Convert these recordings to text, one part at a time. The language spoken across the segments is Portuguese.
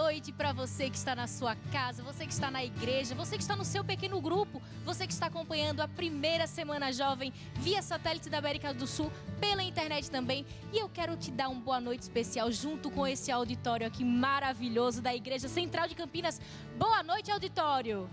noite para você que está na sua casa, você que está na igreja, você que está no seu pequeno grupo, você que está acompanhando a primeira Semana Jovem via satélite da América do Sul, pela internet também. E eu quero te dar uma boa noite especial junto com esse auditório aqui maravilhoso da Igreja Central de Campinas. Boa noite, auditório!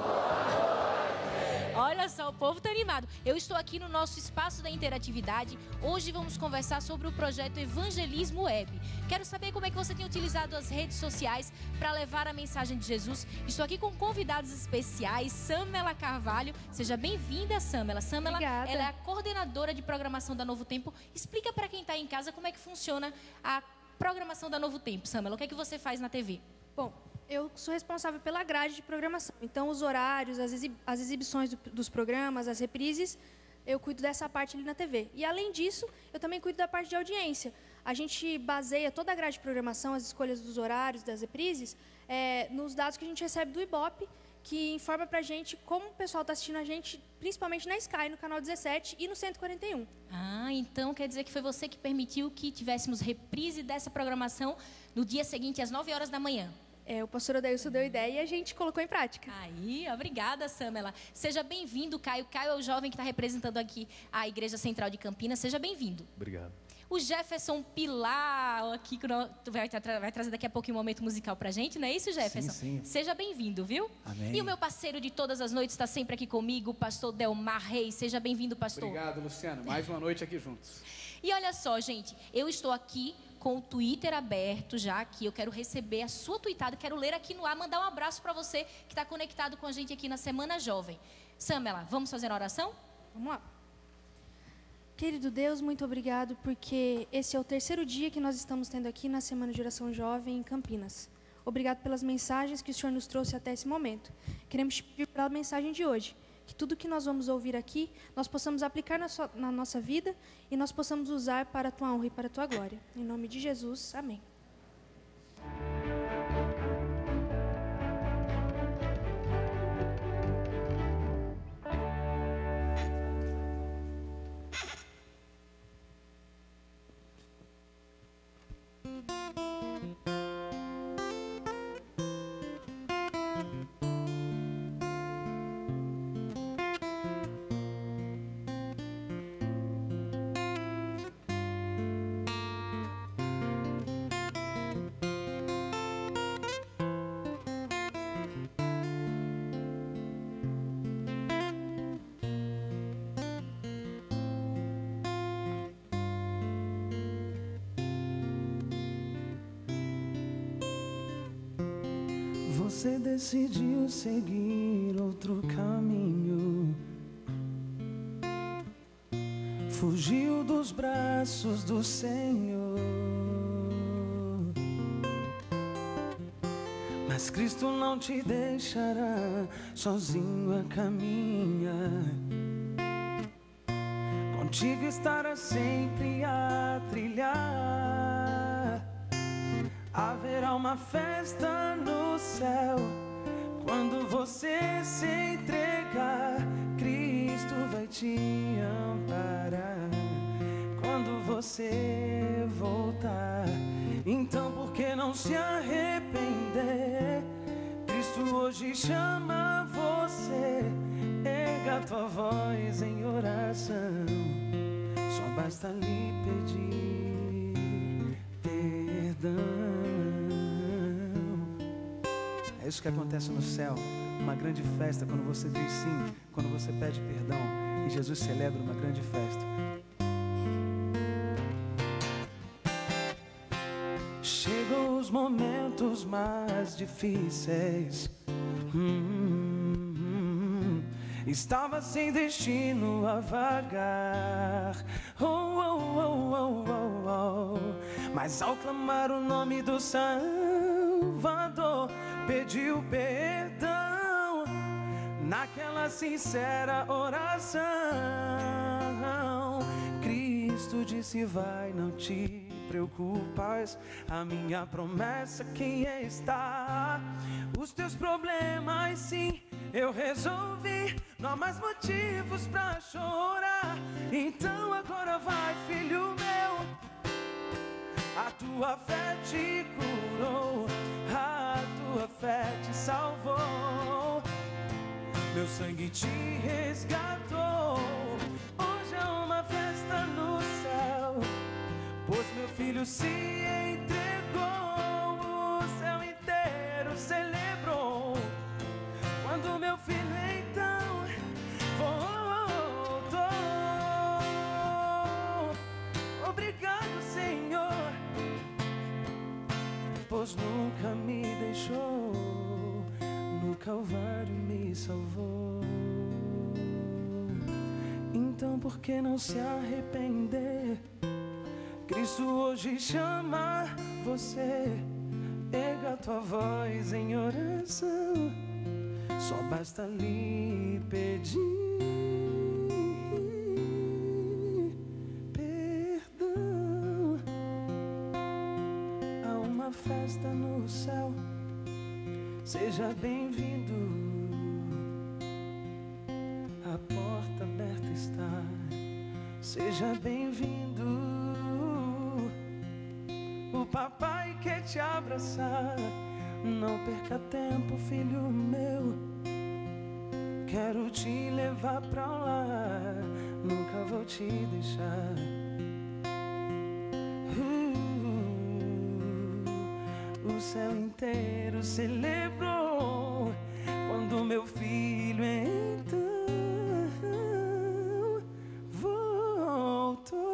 Olha só, o povo tá animado. Eu estou aqui no nosso espaço da interatividade. Hoje vamos conversar sobre o projeto Evangelismo Web. Quero saber como é que você tem utilizado as redes sociais para levar a mensagem de Jesus. Estou aqui com convidados especiais, Samela Carvalho. Seja bem-vinda, Samela. Samela, obrigada. Ela é a coordenadora de programação da Novo Tempo. Explica para quem está em casa como é que funciona a programação da Novo Tempo, Samela. O que é que você faz na TV? Bom, eu sou responsável pela grade de programação. Então, os horários, as exibições dos programas, as reprises, eu cuido dessa parte ali na TV. E, além disso, eu também cuido da parte de audiência. A gente baseia toda a grade de programação, as escolhas dos horários, das reprises, nos dados que a gente recebe do Ibope, que informa pra gente como o pessoal está assistindo a gente, principalmente na Sky, no canal 17 e no 141. Ah, então quer dizer que foi você que permitiu que tivéssemos reprise dessa programação no dia seguinte, às 9 horas da manhã. O pastor Odailson deu ideia e a gente colocou em prática. Aí, obrigada, Samela. Seja bem-vindo, Caio. Caio é o jovem que está representando aqui a Igreja Central de Campinas. Seja bem-vindo. Obrigado. O Jefferson Pilar, aqui, vai trazer daqui a pouquinho um momento musical pra gente, não é isso, Jefferson? Sim. Seja bem-vindo, viu? Amém. E o meu parceiro de todas as noites está sempre aqui comigo, o pastor Delmar Reis. Seja bem-vindo, pastor. Obrigado, Luciano. Mais uma noite aqui juntos. E olha só, gente, eu estou aqui com o Twitter aberto já aqui. Eu quero receber a sua tweetada, quero ler aqui no ar, mandar um abraço para você que está conectado com a gente aqui na Semana Jovem. Samela, vamos fazer uma oração? Vamos lá. Querido Deus, muito obrigado, porque esse é o terceiro dia que nós estamos tendo aqui na Semana de Oração Jovem em Campinas. Obrigado pelas mensagens que o Senhor nos trouxe até esse momento. Queremos te pedir pela mensagem de hoje, que tudo que nós vamos ouvir aqui, nós possamos aplicar na nossa vida e nós possamos usar para a tua honra e para a tua glória. Em nome de Jesus, amém. Você decidiu seguir outro caminho, fugiu dos braços do Senhor, mas Cristo não te deixará sozinho a caminhar. Contigo estará sempre a trilhar. Haverá uma festa no céu quando você se entregar. Cristo vai te amparar quando você voltar. Então por que não se arrepender? Cristo hoje chama você. Erga a tua voz em oração, só basta lhe pedir perdão. É isso que acontece no céu, uma grande festa quando você diz sim, quando você pede perdão, e Jesus celebra uma grande festa. Chegam os momentos mais difíceis. Estava sem destino a vagar. Mas ao clamar o nome do Salvador, pediu perdão naquela sincera oração. Cristo disse: vai, não te preocupas, a minha promessa quem está. Os teus problemas sim eu resolvi, não há mais motivos pra chorar. Então agora vai, filho meu, a tua fé te curou. fé te salvou, meu sangue te resgatou. Hoje é uma festa no céu, pois meu filho se entregou. O céu inteiro celebrou quando meu filho então voltou. Obrigado, Senhor, pois nunca me deixou, no Calvário me salvou. Então por que não se arrepender? Cristo hoje chama você. Erga tua voz em oração, só basta lhe pedir perdão. Há uma festa no céu, seja bem-vindo. A porta aberta está, seja bem-vindo. O papai quer te abraçar, não perca tempo, filho meu. Quero te levar pra lá, nunca vou te deixar. O céu inteiro celebrou quando meu filho então voltou.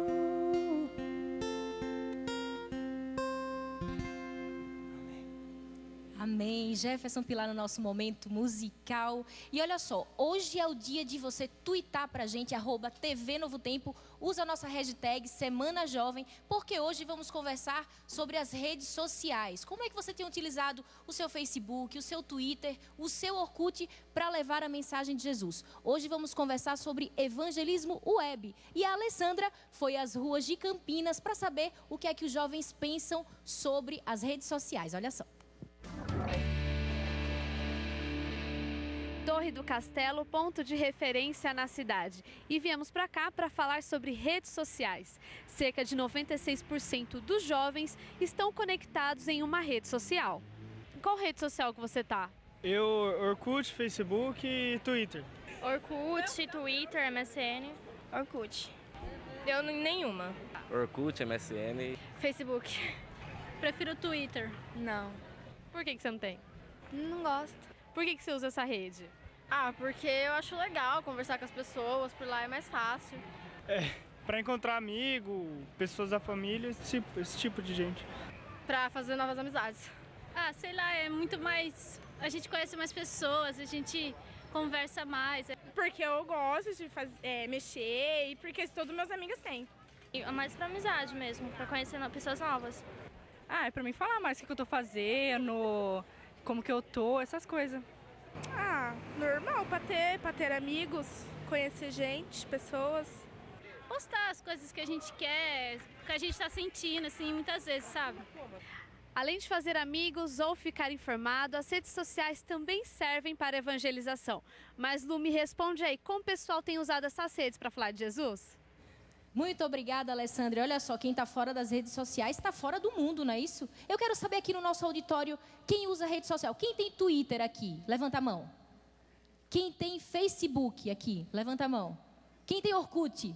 Amém. Jefferson Pilar no nosso momento musical. E olha só, hoje é o dia de você tuitar pra gente, @TV Novo Tempo. Usa a nossa hashtag Semana Jovem, porque hoje vamos conversar sobre as redes sociais. Como é que você tem utilizado o seu Facebook, o seu Twitter, o seu Orkut para levar a mensagem de Jesus? Hoje vamos conversar sobre evangelismo web. E a Alessandra foi às ruas de Campinas para saber o que é que os jovens pensam sobre as redes sociais. Olha só. Torre do Castelo, ponto de referência na cidade. E viemos para cá para falar sobre redes sociais. Cerca de 96% dos jovens estão conectados em uma rede social. Qual rede social que você tá? Eu, Orkut, Facebook e Twitter. Orkut, Twitter, MSN. Orkut. Eu nenhuma. Orkut, MSN. Facebook. Prefiro Twitter. Não. Por que você não tem? Não gosto. Por que você usa essa rede? Ah, porque eu acho legal conversar com as pessoas, por lá é mais fácil. Para encontrar amigo, pessoas da família, esse tipo de gente. Pra fazer novas amizades. Ah, sei lá, é muito mais... A gente conhece mais pessoas, a gente conversa mais. Porque eu gosto de mexer e porque todos meus amigos têm. É mais pra amizade mesmo, pra conhecer pessoas novas. Ah, é pra mim falar mais o que eu tô fazendo, como que eu tô, essas coisas. Ah, normal, pra ter amigos, conhecer gente, pessoas. Postar as coisas que a gente quer, que a gente tá sentindo, assim, muitas vezes, sabe? Além de fazer amigos ou ficar informado, as redes sociais também servem para evangelização. Mas Lu, me responde aí, como o pessoal tem usado essas redes para falar de Jesus? Muito obrigada, Alessandra. Olha só, quem está fora das redes sociais está fora do mundo, não é isso? Eu quero saber aqui no nosso auditório, quem usa rede social? Quem tem Twitter aqui? Levanta a mão. Quem tem Facebook aqui? Levanta a mão. Quem tem Orkut?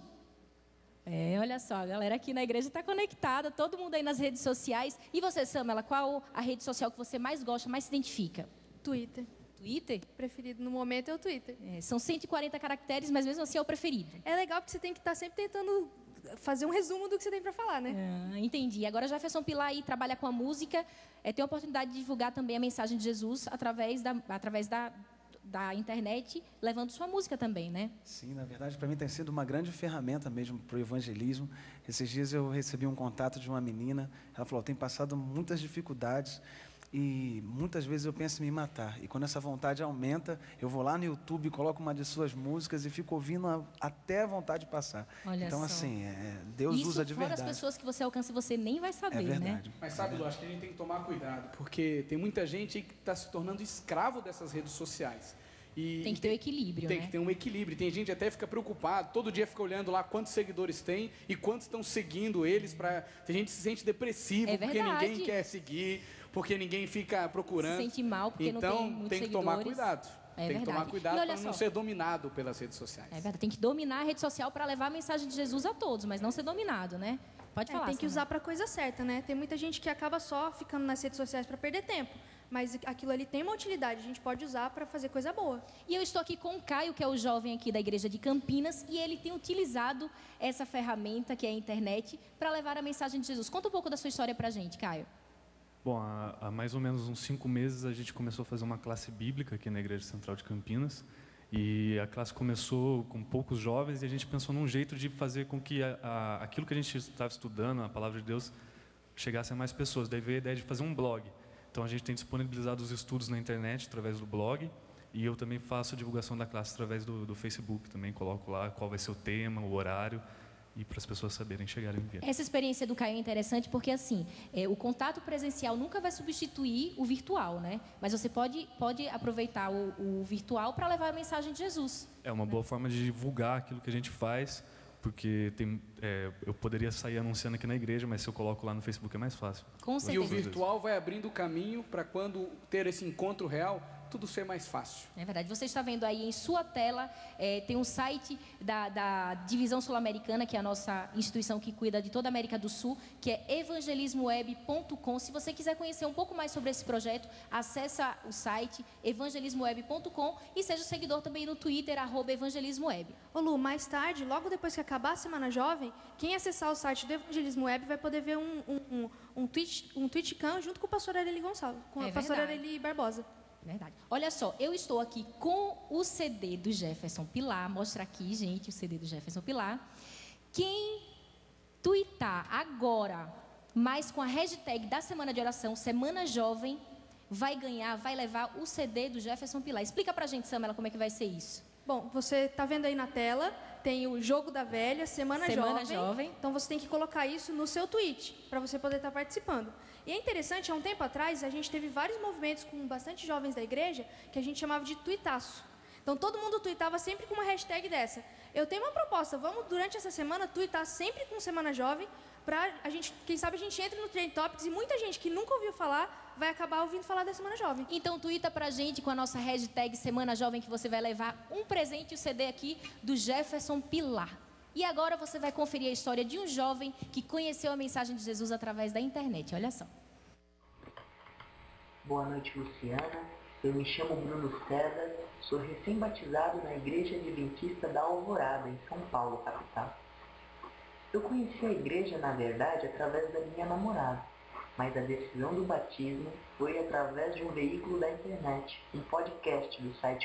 Olha só, a galera aqui na igreja está conectada, todo mundo aí nas redes sociais. E você, Samela, qual a rede social que você mais gosta, mais se identifica? Twitter. Twitter? Preferido no momento é o Twitter. São 140 caracteres, mas mesmo assim é o preferido. É legal porque você tem que estar sempre tentando fazer um resumo do que você tem para falar, né? Entendi. Agora, Jefferson Pilar aí trabalha com a música, tem a oportunidade de divulgar também a mensagem de Jesus através da internet, levando sua música também, né? Sim, na verdade, para mim tem sido uma grande ferramenta mesmo para o evangelismo. Esses dias eu recebi um contato de uma menina, ela falou, tem passado muitas dificuldades e muitas vezes eu penso em me matar. E quando essa vontade aumenta, eu vou lá no YouTube, coloco uma de suas músicas e fico ouvindo até a vontade passar. Olha então, só. assim, Deus isso usa de verdade. Isso fora as pessoas que você alcança e você nem vai saber, verdade. né? Mas sabe, Lu, acho que a gente tem que tomar cuidado, porque tem muita gente que está se tornando escravo dessas redes sociais. E tem que ter um equilíbrio, Tem né? que ter um equilíbrio. Tem gente que até fica preocupado, todo dia fica olhando lá quantos seguidores tem e quantos estão seguindo eles. Tem gente que se sente depressivo porque ninguém quer seguir. porque ninguém fica procurando. Se sente mal porque então, não tem muitos tem que tomar seguidores. cuidado. É tem que tomar verdade. cuidado E olha para não só. ser dominado pelas redes sociais. É verdade, tem que dominar a rede social para levar a mensagem de Jesus a todos, mas não ser dominado, né? Pode falar, Tem que Samara. usar para a coisa certa, né? Tem muita gente que acaba só ficando nas redes sociais para perder tempo. Mas aquilo ali tem uma utilidade, a gente pode usar para fazer coisa boa. E eu estou aqui com o Caio, que é o jovem aqui da Igreja de Campinas, e ele tem utilizado essa ferramenta, que é a internet, para levar a mensagem de Jesus. Conta um pouco da sua história para a gente, Caio. Bom, há mais ou menos uns 5 meses a gente começou a fazer uma classe bíblica aqui na Igreja Central de Campinas. E a classe começou com poucos jovens e a gente pensou num jeito de fazer com que aquilo que a gente estava estudando, a Palavra de Deus, chegasse a mais pessoas. Daí veio a ideia de fazer um blog. Então a gente tem disponibilizado os estudos na internet através do blog e eu também faço a divulgação da classe através do Facebook. Também coloco lá qual vai ser o tema, o horário, e para as pessoas saberem chegarem e ver. Essa experiência do Caio é interessante porque, assim, o contato presencial nunca vai substituir o virtual, né? Mas você pode aproveitar o virtual para levar a mensagem de Jesus. É uma boa forma de divulgar aquilo que a gente faz, porque eu poderia sair anunciando aqui na igreja, mas se eu coloco lá no Facebook é mais fácil. Com certeza. E o virtual vai abrindo o caminho para quando ter esse encontro real, tudo ser mais fácil. É verdade. Você está vendo aí em sua tela, tem um site da Divisão Sul-Americana, que é a nossa instituição que cuida de toda a América do Sul, que é evangelismoweb.com. Se você quiser conhecer um pouco mais sobre esse projeto, acessa o site evangelismoweb.com e seja seguidor também no Twitter, @evangelismoweb. Ô Lu, mais tarde, logo depois que acabar a Semana Jovem, quem acessar o site do Evangelismo Web vai poder ver um Twitchcam junto com o pastor Areli Gonçalves, com a pastora Areli Barbosa. Verdade. Olha só, eu estou aqui com o CD do Jefferson Pilar. Mostra aqui, gente, o CD do Jefferson Pilar. Quem tuitar agora, mas com a hashtag da Semana de Oração, Semana Jovem, vai ganhar, vai levar o CD do Jefferson Pilar. Explica pra gente, Samela, como é que vai ser isso. Bom, você está vendo aí na tela, tem o Jogo da Velha, Semana Jovem. Então você tem que colocar isso no seu tweet, para você poder estar participando. E é interessante, há um tempo atrás, a gente teve vários movimentos com bastante jovens da igreja, que a gente chamava de tuitaço. Então todo mundo tuitava sempre com uma hashtag dessa. Eu tenho uma proposta, vamos durante essa semana tuitar sempre com Semana Jovem, para a gente, quem sabe a gente entre no Trend Topics e muita gente que nunca ouviu falar, vai acabar ouvindo falar da Semana Jovem. Então tuita pra gente com a nossa hashtag Semana Jovem, que você vai levar um presente e o CD aqui do Jefferson Pilar. E agora você vai conferir a história de um jovem que conheceu a mensagem de Jesus através da internet. Olha só. Boa noite, Luciana. Eu me chamo Bruno César, sou recém-batizado na Igreja Adventista da Alvorada, em São Paulo, capital. Eu conheci a igreja, na verdade, através da minha namorada, mas a decisão do batismo foi através de um veículo da internet, um podcast do site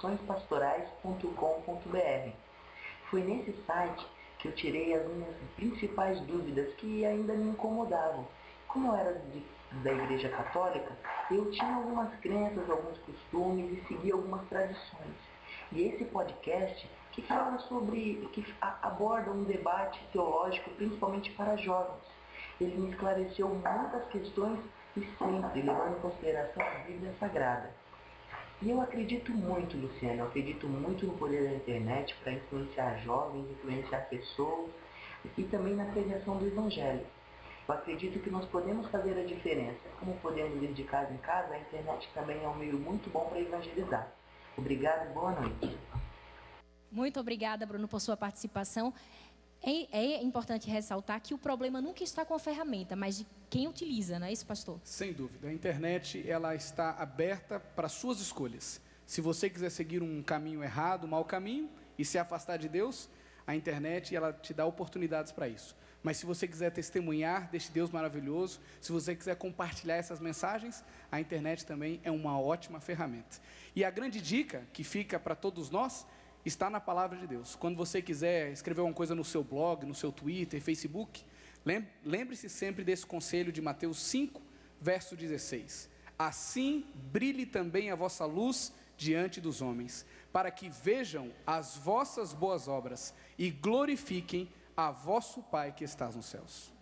confissõespastorais.com.br. Foi nesse site que eu tirei as minhas principais dúvidas que ainda me incomodavam. Como eu era da Igreja Católica, eu tinha algumas crenças, alguns costumes e seguia algumas tradições. E esse podcast que fala sobre, que aborda um debate teológico, principalmente para jovens. Ele me esclareceu muitas questões e sempre levando em consideração a Bíblia Sagrada. E eu acredito muito, Luciana, eu acredito muito no poder da internet para influenciar jovens, influenciar pessoas e também na pregação do Evangelho. Eu acredito que nós podemos fazer a diferença. Como podemos ir de casa em casa, a internet também é um meio muito bom para evangelizar. Obrigado e boa noite. Muito obrigada, Bruno, por sua participação. É importante ressaltar que o problema nunca está com a ferramenta, mas de quem utiliza, não é isso, pastor? Sem dúvida. A internet ela está aberta para suas escolhas. Se você quiser seguir um caminho errado, um mau caminho, e se afastar de Deus, a internet ela te dá oportunidades para isso. Mas se você quiser testemunhar deste Deus maravilhoso, se você quiser compartilhar essas mensagens, a internet também é uma ótima ferramenta. E a grande dica que fica para todos nós está na palavra de Deus. Quando você quiser escrever alguma coisa no seu blog, no seu Twitter, Facebook, lembre-se sempre desse conselho de Mateus 5, verso 16. Assim brilhe também a vossa luz diante dos homens, para que vejam as vossas boas obras e glorifiquem a vosso Pai que estás nos céus.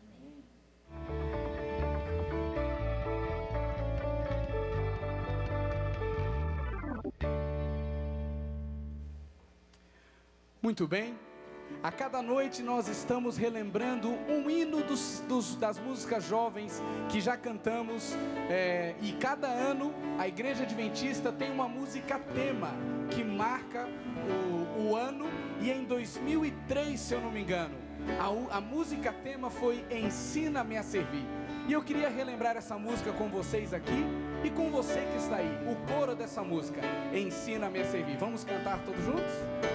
Muito bem, A cada noite nós estamos relembrando um hino das músicas jovens que já cantamos, e cada ano a Igreja Adventista tem uma música tema que marca o ano, e em 2003, se eu não me engano, a música tema foi Ensina-me a Servir. E eu queria relembrar essa música com vocês aqui e com você que está aí, o coro dessa música, Ensina-me a Servir. Vamos cantar todos juntos?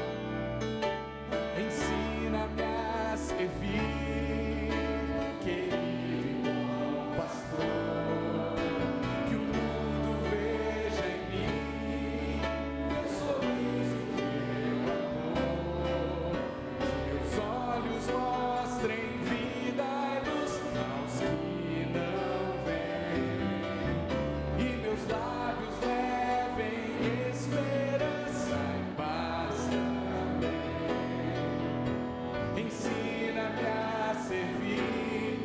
Ensina-me a servir, querido bom pastor, que o mundo veja em mim teu sorriso e teu amor, que meus olhos mostrem vida e luz aos que não veem, e meus lábios levem esperança e paz também. Ensina-me a servir,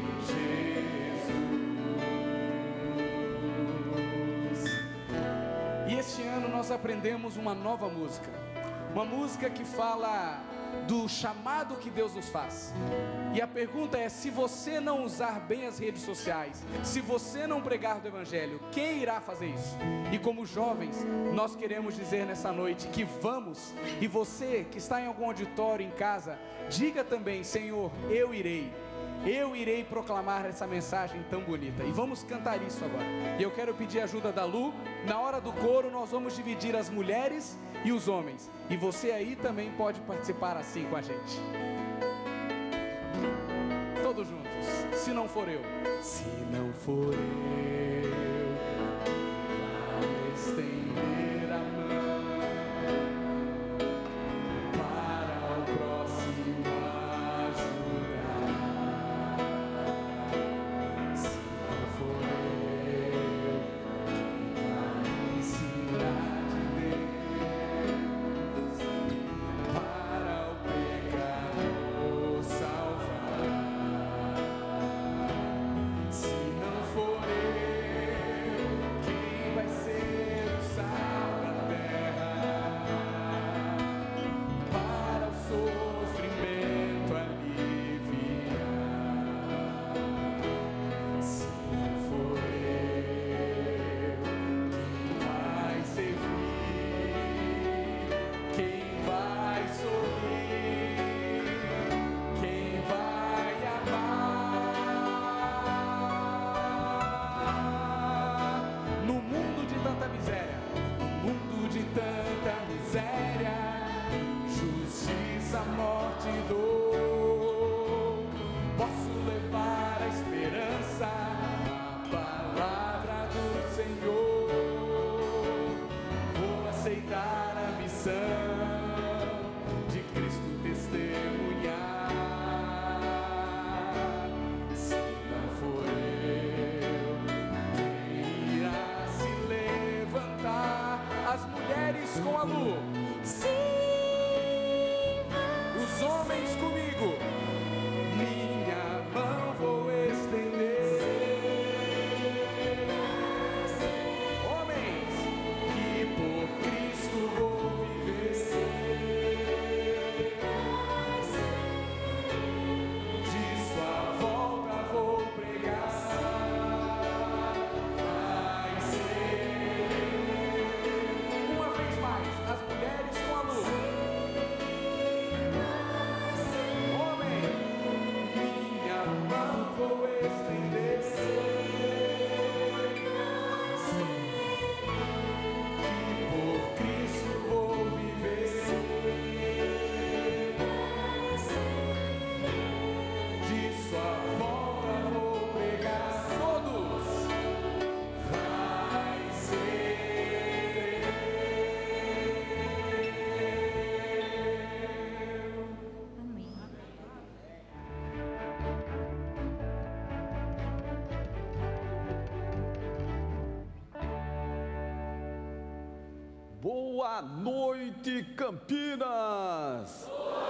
Jesus. E este ano nós aprendemos uma nova música, uma música que fala do chamado que Deus nos faz. E a pergunta é: se você não usar bem as redes sociais, se você não pregar do Evangelho, quem irá fazer isso? E como jovens, nós queremos dizer nessa noite que vamos. E você que está em algum auditório em casa, diga também: Senhor, eu irei proclamar essa mensagem tão bonita. E vamos cantar isso agora. E eu quero pedir a ajuda da Lu. Na hora do coro nós vamos dividir as mulheres e os homens, e você aí também pode participar assim com a gente. Todos juntos. Se não for eu, se não for eu, vai estender a mão para o próximo ajudar. Se não for eu, quem vai ensinar de Deus para o pecador salvar? Se não for eu, quem vai ser o sal da terra para o sofrimento aliviar? Se não for eu, quem vai servir, quem vai sorrir, quem vai amar? No mundo de tanta miséria, no mundo de tanta miséria, justiça, morte e dor, posso levar a esperança, a palavra do Senhor. Vou aceitar a missão de Cristo testemunhar. Se não for eu, quem irá se levantar? As mulheres com a luz, os homens comigo. Minha mão vou estender. Homens, que por Cristo vou viver. De sua volta vou pregar. Vai ser. Uma vez mais, as mulheres com a luz. Homem, minha mão vou estender. Que por Cristo vou viver. De sua volta vou pregar. Todos. Vai ser. Amém. Boa noite, Campinas!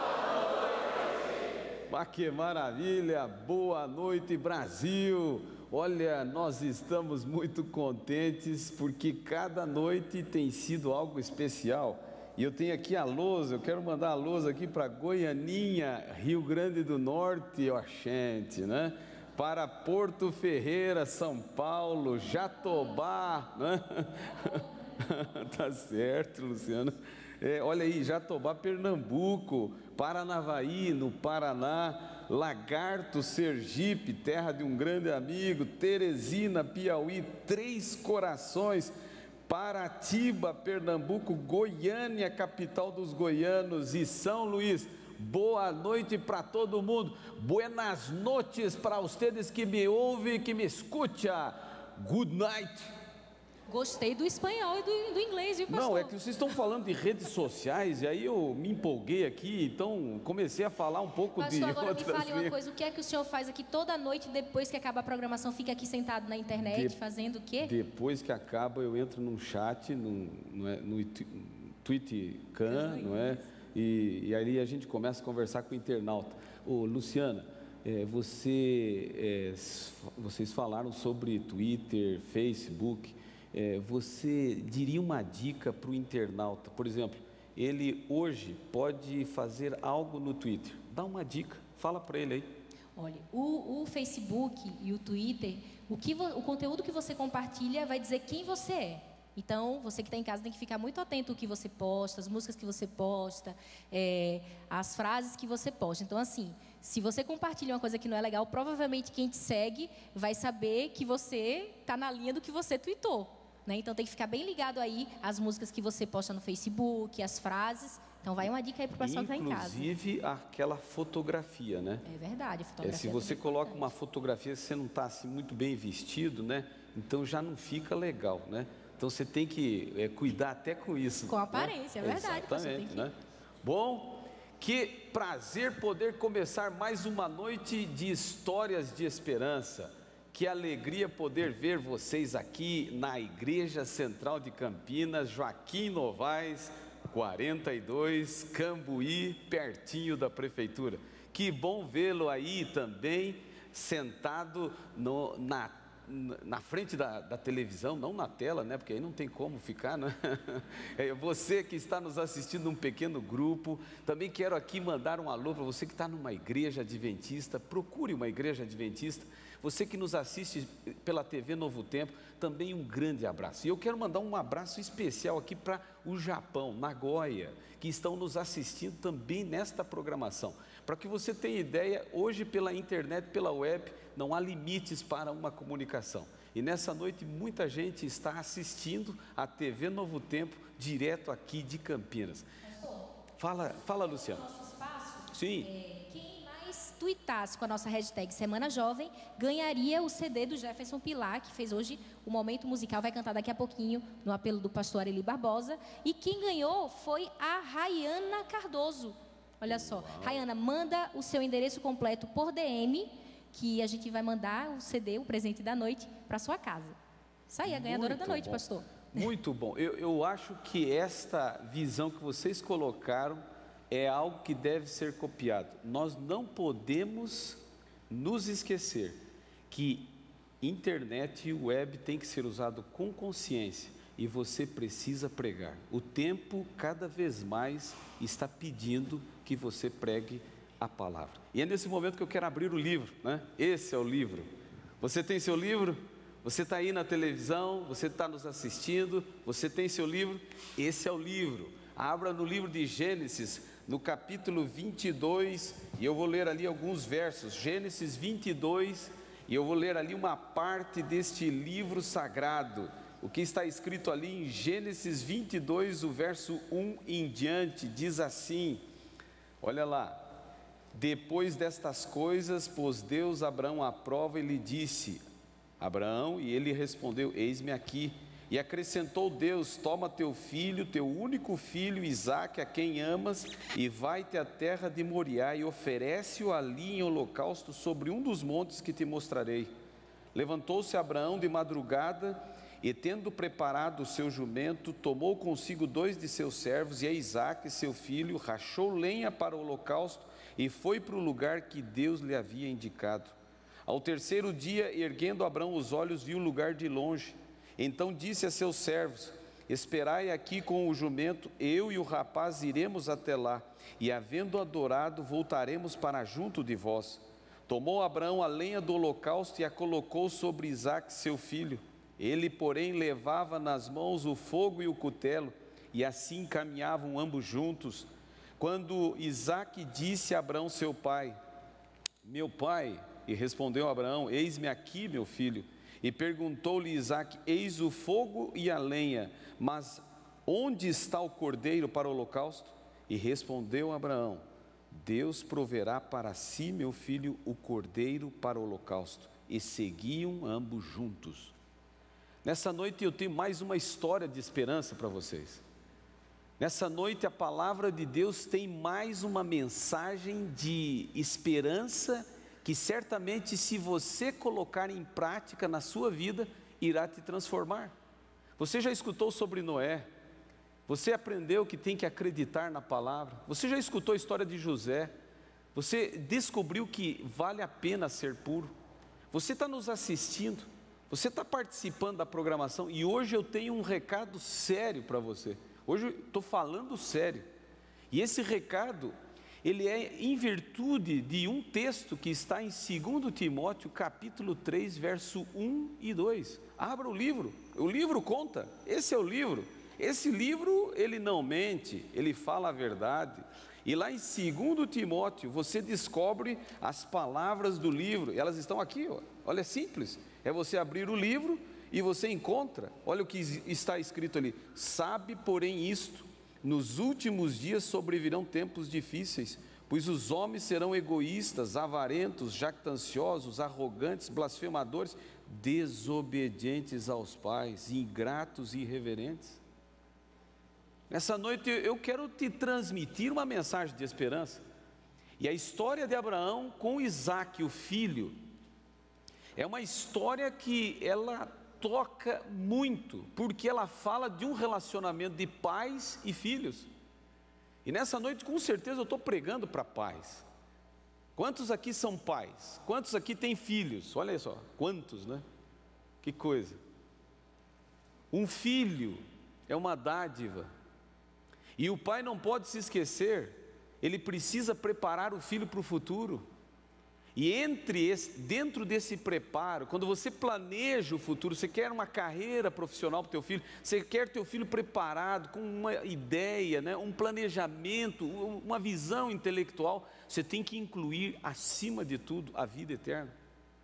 Ah, que maravilha! Boa noite, Brasil! Olha, nós estamos muito contentes porque cada noite tem sido algo especial E eu tenho aqui a lousa, eu quero mandar a lousa aqui para Goianinha, Rio Grande do Norte, oxente, né? Para Porto Ferreira, São Paulo, Jatobá, né? Tá certo, Luciano. Olha aí, Jatobá, Pernambuco, Paranavaí, no Paraná, Lagarto, Sergipe, terra de um grande amigo, Teresina, Piauí, Três Corações, Paratiba, Pernambuco, Goiânia, capital dos goianos, e São Luís. Boa noite para todo mundo. Buenas noches para vocês que me ouvem, que me escutam. Good night. Gostei do espanhol e do inglês, viu, pastor? Não, é que vocês estão falando de redes sociais, e aí eu me empolguei aqui, então comecei a falar um pouco pastor, de agora outras me fale uma línguas. coisa, o que é que o senhor faz aqui toda noite, depois que acaba a programação, fica aqui sentado na internet, fazendo o quê? Depois que acaba, eu entro num chat, no Twitcam, não é? E aí a gente começa a conversar com o internauta. Ô, Luciana, vocês falaram sobre Twitter, Facebook. Você diria uma dica para o internauta? Por exemplo, ele hoje pode fazer algo no Twitter. Dá uma dica, fala para ele aí. Olha, o Facebook e o Twitter, o conteúdo que você compartilha vai dizer quem você é. Então, você que está em casa tem que ficar muito atento ao que você posta, as músicas que você posta, as frases que você posta. Então, assim, se você compartilha uma coisa que não é legal, provavelmente quem te segue vai saber que você está na linha do que você tweetou, né? Então, tem que ficar bem ligado aí às músicas que você posta no Facebook, as frases. Então, vai uma dica aí para o pessoal que está em casa. Inclusive, aquela fotografia, né? É verdade, a fotografia. Se você coloca uma fotografia, você não está assim, muito bem vestido, né? Então, já não fica legal, né? Então, você tem que cuidar até com isso. Com aparência, né? É verdade. Exatamente, né? Bom, que prazer poder começar mais uma noite de histórias de esperança. Que alegria poder ver vocês aqui na Igreja Central de Campinas, Joaquim Novaes, 42, Cambuí, pertinho da Prefeitura. Que bom vê-lo aí também, sentado na frente da televisão, não na tela, né? Porque aí não tem como ficar, né? Você que está nos assistindo num pequeno grupo, também quero aqui mandar um alô para você que está numa igreja adventista, procure uma igreja adventista. Você que nos assiste pela TV Novo Tempo, também um grande abraço. E eu quero mandar um abraço especial aqui para o Japão, Nagoya, que estão nos assistindo também nesta programação. Para que você tenha ideia, hoje pela internet, pela web, não há limites para uma comunicação. E nessa noite muita gente está assistindo a TV Novo Tempo, direto aqui de Campinas. Fala, Luciano. Nosso espaço, sim. Quem mais tuitasse com a nossa hashtag Semana Jovem, ganharia o CD do Jefferson Pilar, que fez hoje o Momento Musical, vai cantar daqui a pouquinho no apelo do pastor Eli Barbosa. E quem ganhou foi a Rayana Cardoso. Olha só, Rayana, manda o seu endereço completo por DM, que a gente vai mandar o CD, o presente da noite, para sua casa. Isso aí, a ganhadora da noite, pastor. Muito bom. Eu acho que esta visão que vocês colocaram é algo que deve ser copiado. Nós não podemos nos esquecer que internet e web tem que ser usado com consciência e você precisa pregar. O tempo cada vez mais está pedindo que você pregue a palavra. E é nesse momento que eu quero abrir o livro, né? Esse é o livro. Você tem seu livro? Você está aí na televisão, você está nos assistindo, você tem seu livro? Esse é o livro. Abra no livro de Gênesis, no capítulo 22, e eu vou ler ali alguns versos. Gênesis 22, e eu vou ler ali uma parte deste livro sagrado. O que está escrito ali em Gênesis 22, o verso 1 em diante, diz assim, olha lá. Depois destas coisas, pôs Deus Abraão à prova e lhe disse, Abraão, e ele respondeu, eis-me aqui. E acrescentou Deus, toma teu filho, teu único filho, Isaque, a quem amas, e vai-te à terra de Moriá e oferece-o ali em holocausto sobre um dos montes que te mostrarei. Levantou-se Abraão de madrugada e, tendo preparado o seu jumento, tomou consigo 2 de seus servos e a Isaque, seu filho, rachou lenha para o holocausto e foi para o lugar que Deus lhe havia indicado. Ao terceiro dia, erguendo Abraão os olhos, viu o lugar de longe. Então disse a seus servos, esperai aqui com o jumento, eu e o rapaz iremos até lá, e havendo adorado, voltaremos para junto de vós. Tomou Abraão a lenha do holocausto e a colocou sobre Isaque, seu filho. Ele, porém, levava nas mãos o fogo e o cutelo, e assim caminhavam ambos juntos. Quando Isaque disse a Abraão, seu pai: meu pai, e respondeu Abraão: eis-me aqui, meu filho. E perguntou-lhe Isaque: eis o fogo e a lenha, mas onde está o cordeiro para o holocausto? E respondeu Abraão: Deus proverá para si, meu filho, o cordeiro para o holocausto. E seguiam ambos juntos. Nessa noite eu tenho mais uma história de esperança para vocês. Nessa noite a palavra de Deus tem mais uma mensagem de esperança que certamente, se você colocar em prática na sua vida, irá te transformar. Você já escutou sobre Noé? Você aprendeu que tem que acreditar na palavra? Você já escutou a história de José? Você descobriu que vale a pena ser puro? Você está nos assistindo? Você está participando da programação? E hoje eu tenho um recado sério para você. Hoje eu estou falando sério. E esse recado, ele é em virtude de um texto que está em 2 Timóteo, capítulo 3, verso 1 e 2. Abra o livro conta, esse é o livro. Esse livro, ele não mente, ele fala a verdade. E lá em 2 Timóteo, você descobre as palavras do livro. Elas estão aqui, ó. Olha, é simples. É você abrir o livro e você encontra. Olha o que está escrito ali. Sabe, porém, isto: nos últimos dias sobrevirão tempos difíceis, pois os homens serão egoístas, avarentos, jactanciosos, arrogantes, blasfemadores, desobedientes aos pais, ingratos e irreverentes. Nessa noite eu quero te transmitir uma mensagem de esperança. E a história de Abraão com Isaque, o filho, é uma história que ela toca muito, porque ela fala de um relacionamento de pais e filhos. E nessa noite, com certeza, eu estou pregando para pais. Quantos aqui são pais? Quantos aqui têm filhos? Olha só, quantos, né? Que coisa. Um filho é uma dádiva. E o pai não pode se esquecer, ele precisa preparar o filho para o futuro. E dentro desse preparo, quando você planeja o futuro, você quer uma carreira profissional para o teu filho, você quer teu filho preparado, com uma ideia, né, um planejamento, uma visão intelectual, você tem que incluir, acima de tudo, a vida eterna.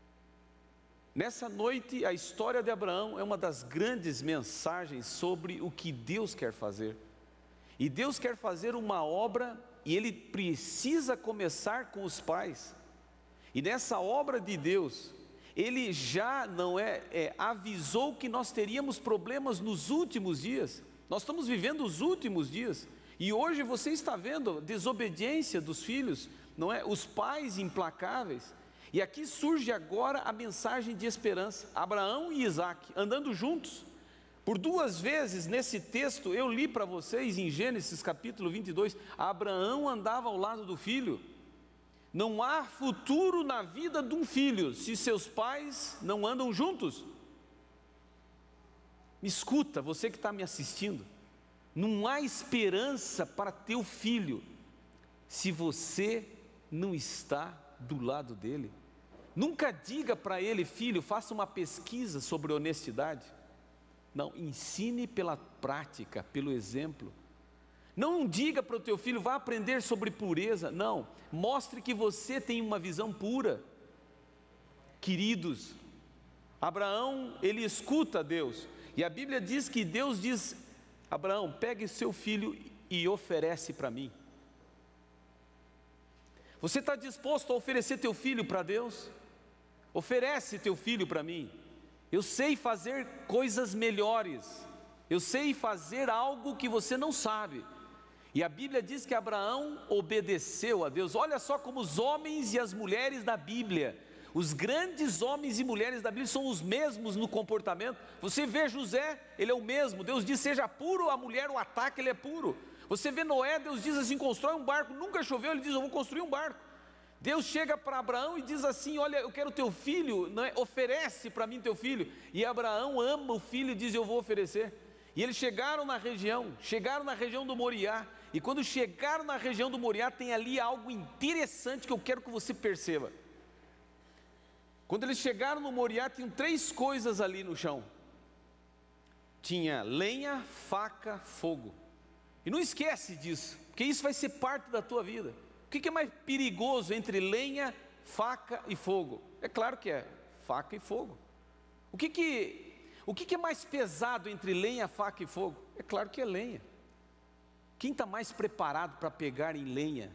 Nessa noite, a história de Abraão é uma das grandes mensagens sobre o que Deus quer fazer. E Deus quer fazer uma obra, e Ele precisa começar com os pais. E nessa obra de Deus, Ele já avisou que nós teríamos problemas nos últimos dias. Nós estamos vivendo os últimos dias. E hoje você está vendo a desobediência dos filhos, não é? Os pais implacáveis. E aqui surge agora a mensagem de esperança. Abraão e Isaque andando juntos. Por 2 vezes nesse texto eu li para vocês em Gênesis capítulo 22, Abraão andava ao lado do filho. Não há futuro na vida de um filho se seus pais não andam juntos. Me escuta, você que está me assistindo, não há esperança para teu filho se você não está do lado dele. Nunca diga para ele: filho, faça uma pesquisa sobre honestidade. Não, ensine pela prática, pelo exemplo. Não diga para o teu filho: vá aprender sobre pureza. Não, mostre que você tem uma visão pura. Queridos, Abraão, ele escuta Deus. E a Bíblia diz que Deus diz: Abraão, pegue seu filho e oferece para mim. Você está disposto a oferecer teu filho para Deus? Oferece teu filho para mim. Eu sei fazer coisas melhores. Eu sei fazer algo que você não sabe. E a Bíblia diz que Abraão obedeceu a Deus. Olha só como os homens e as mulheres da Bíblia, os grandes homens e mulheres da Bíblia são os mesmos no comportamento. Você vê José, ele é o mesmo. Deus diz: seja puro, a mulher o ataca, ele é puro. Você vê Noé, Deus diz assim: constrói um barco. Nunca choveu, ele diz: eu vou construir um barco. Deus chega para Abraão e diz assim: olha, eu quero teu filho, não é? Oferece para mim teu filho. E Abraão ama o filho e diz: eu vou oferecer. E eles chegaram na região do Moriá. E quando chegaram na região do Moriá, tem ali algo interessante que eu quero que você perceba. Quando eles chegaram no Moriá, tinham 3 coisas ali no chão. Tinha lenha, faca, fogo. E não esquece disso, porque isso vai ser parte da tua vida. O que é mais perigoso entre lenha, faca e fogo? É claro que é faca e fogo. O que é mais pesado entre lenha, faca e fogo? É claro que é lenha. Quem está mais preparado para pegar em lenha?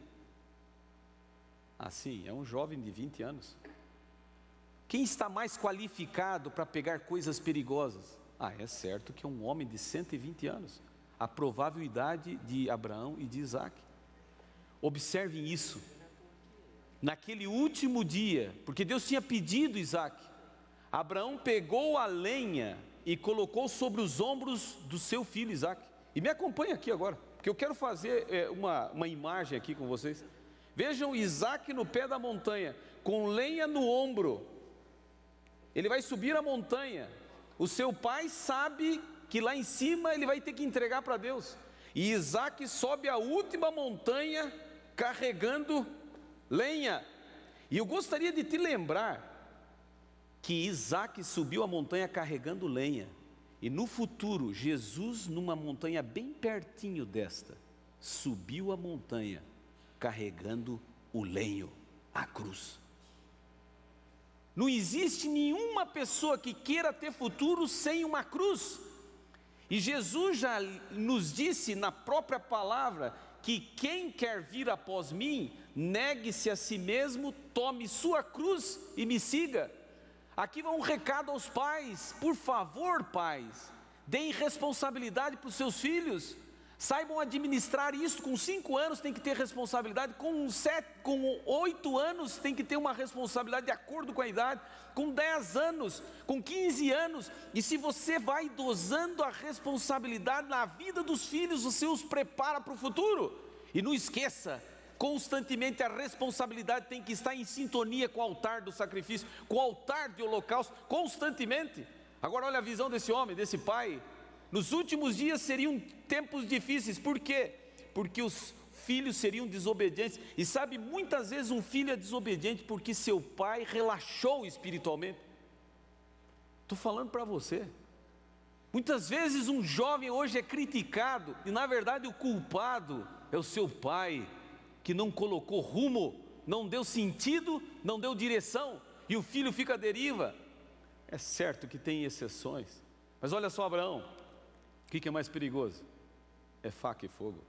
Assim, é um jovem de 20 anos. Quem está mais qualificado para pegar coisas perigosas? É certo que é um homem de 120 anos. A provável idade de Abraão e de Isaac. Observem isso. Naquele último dia, porque Deus tinha pedido Isaac, Abraão pegou a lenha e colocou sobre os ombros do seu filho Isaac. E me acompanha aqui agora, porque eu quero fazer uma imagem aqui com vocês. Vejam Isaac no pé da montanha, com lenha no ombro. Ele vai subir a montanha. O seu pai sabe que lá em cima ele vai ter que entregar para Deus. E Isaac sobe a última montanha carregando lenha. E eu gostaria de te lembrar que Isaac subiu a montanha carregando lenha. E no futuro, Jesus, numa montanha bem pertinho desta, subiu a montanha carregando o lenho, a cruz. Não existe nenhuma pessoa que queira ter futuro sem uma cruz. E Jesus já nos disse na própria palavra que quem quer vir após mim, negue-se a si mesmo, tome sua cruz e me siga. Aqui vai um recado aos pais: por favor, pais, deem responsabilidade para os seus filhos. Saibam administrar isso. Com 5 anos tem que ter responsabilidade, com 8 anos tem que ter uma responsabilidade de acordo com a idade, com 10 anos, com 15 anos. E se você vai dosando a responsabilidade na vida dos filhos, você os prepara para o futuro. E não esqueça, constantemente a responsabilidade tem que estar em sintonia com o altar do sacrifício, com o altar de holocausto, constantemente. Agora olha a visão desse homem, desse pai. Nos últimos dias seriam tempos difíceis. Por quê? Porque os filhos seriam desobedientes. E sabe, muitas vezes um filho é desobediente porque seu pai relaxou espiritualmente. Estou falando para você. Muitas vezes um jovem hoje é criticado e na verdade o culpado é o seu pai, que não colocou rumo, não deu sentido, não deu direção, e o filho fica à deriva. É certo que tem exceções, mas olha só Abraão. O que é mais perigoso? É faca e fogo.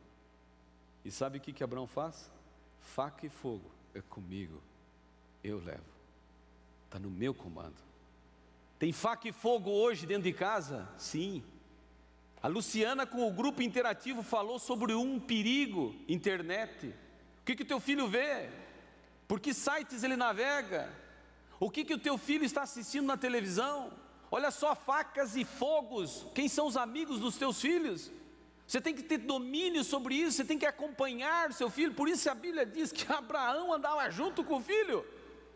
E sabe o que Abraão faz? Faca e fogo é comigo, eu levo, está no meu comando. Tem faca e fogo hoje dentro de casa? Sim. A Luciana com o grupo interativo falou sobre um perigo, internet. O que o teu filho vê? Por que sites ele navega? O que o teu filho está assistindo na televisão? Olha só, facas e fogos. Quem são os amigos dos teus filhos? Você tem que ter domínio sobre isso, você tem que acompanhar o seu filho. Por isso a Bíblia diz que Abraão andava junto com o filho.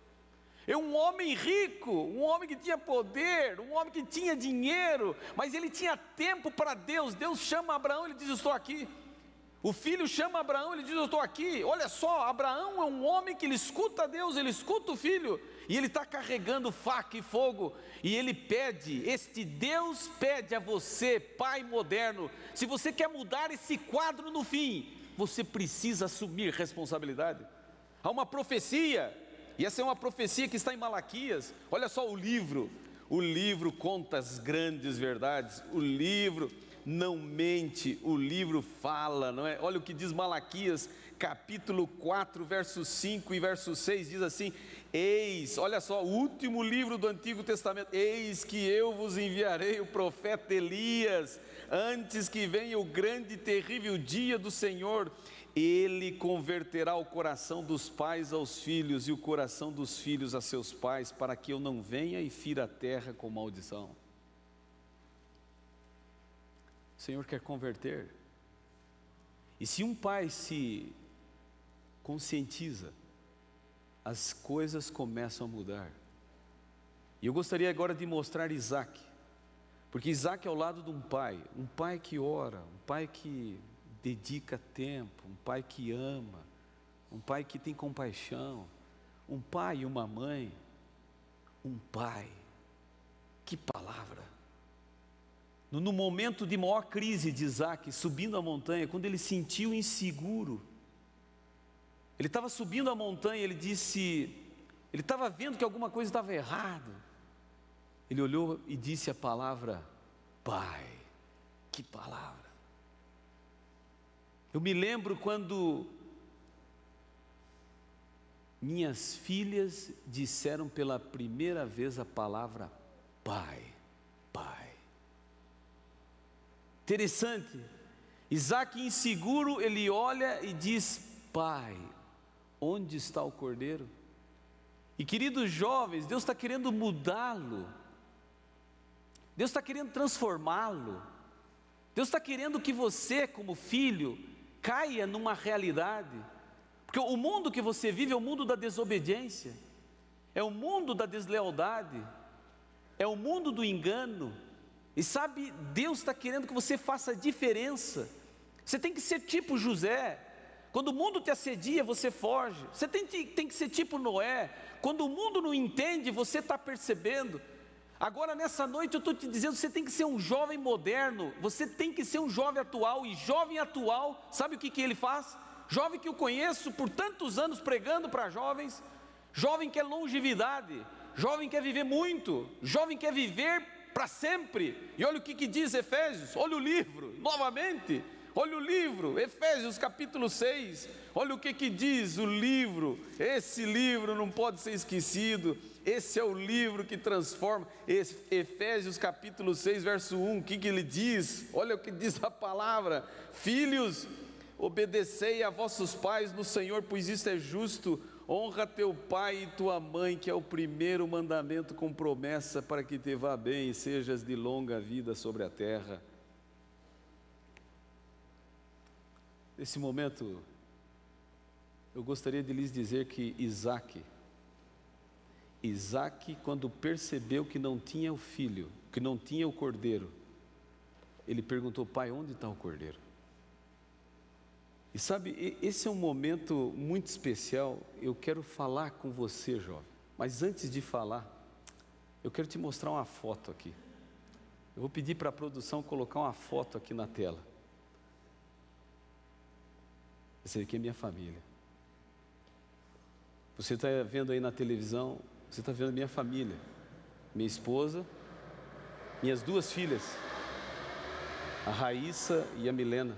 É um homem rico, um homem que tinha poder, um homem que tinha dinheiro, mas ele tinha tempo para Deus. Deus chama Abraão, ele diz: eu estou aqui. O filho chama Abraão, ele diz: eu estou aqui. Olha só, Abraão é um homem que ele escuta Deus, ele escuta o filho, e ele está carregando faca e fogo, e ele pede, este Deus pede a você, pai moderno, se você quer mudar esse quadro no fim, você precisa assumir responsabilidade. Há uma profecia, e essa é uma profecia que está em Malaquias. Olha só o livro conta as grandes verdades, o livro não mente, o livro fala, não é? Olha o que diz Malaquias, capítulo 4, verso 5 e verso 6, diz assim: eis, olha só, o último livro do Antigo Testamento: eis que eu vos enviarei o profeta Elias, antes que venha o grande e terrível dia do Senhor. Ele converterá o coração dos pais aos filhos e o coração dos filhos a seus pais, para que eu não venha e fira a terra com maldição. O Senhor quer converter. E se um pai se conscientiza, as coisas começam a mudar. E eu gostaria agora de mostrar Isaac, Porque Isaac é ao lado de um pai que ora, um pai que dedica tempo, um pai que ama, um pai que tem compaixão, um pai e uma mãe, um pai. Que palavra! No momento de maior crise de Isaac, subindo a montanha, quando ele sentiu inseguro, ele estava subindo a montanha, ele estava vendo que alguma coisa estava errada. Ele olhou e disse a palavra Pai. Que palavra! Eu me lembro quando minhas filhas disseram pela primeira vez a palavra Pai, Pai. Interessante, Isaac inseguro, ele olha e diz: Pai, onde está o cordeiro? E queridos jovens, Deus está querendo mudá-lo, Deus está querendo transformá-lo, Deus está querendo que você, como filho, caia numa realidade, porque o mundo que você vive é o mundo da desobediência, é o mundo da deslealdade, é o mundo do engano. E sabe, Deus está querendo que você faça a diferença. Você tem que ser tipo José. Quando o mundo te assedia, você foge. Você tem que ser tipo Noé. Quando o mundo não entende, você está percebendo. Agora nessa noite eu estou te dizendo, você tem que ser um jovem moderno. Você tem que ser um jovem atual. E jovem atual, sabe o que ele faz? Jovem que eu conheço por tantos anos pregando para jovens. Jovem quer longevidade. Jovem quer viver muito. Jovem quer viver para sempre. E olha o que diz Efésios, olha o livro, novamente, olha o livro, Efésios capítulo 6, olha o que diz o livro. Esse livro não pode ser esquecido, esse é o livro que transforma. Efésios capítulo 6, verso 1, o que ele diz? Olha o que diz a palavra: filhos, obedecei a vossos pais no Senhor, pois isso é justo. Honra teu pai e tua mãe, que é o primeiro mandamento com promessa, para que te vá bem e sejas de longa vida sobre a terra. Nesse momento, eu gostaria de lhes dizer que Isaac, quando percebeu que não tinha o filho, que não tinha o cordeiro, ele perguntou: pai, onde está o cordeiro? E sabe, esse é um momento muito especial. Eu quero falar com você, jovem, mas antes de falar, eu quero te mostrar uma foto aqui. Eu vou pedir para a produção colocar uma foto aqui na tela. Essa aqui é minha família. Você está vendo aí na televisão, você está vendo minha família, minha esposa, minhas duas filhas, a Raíssa e a Milena.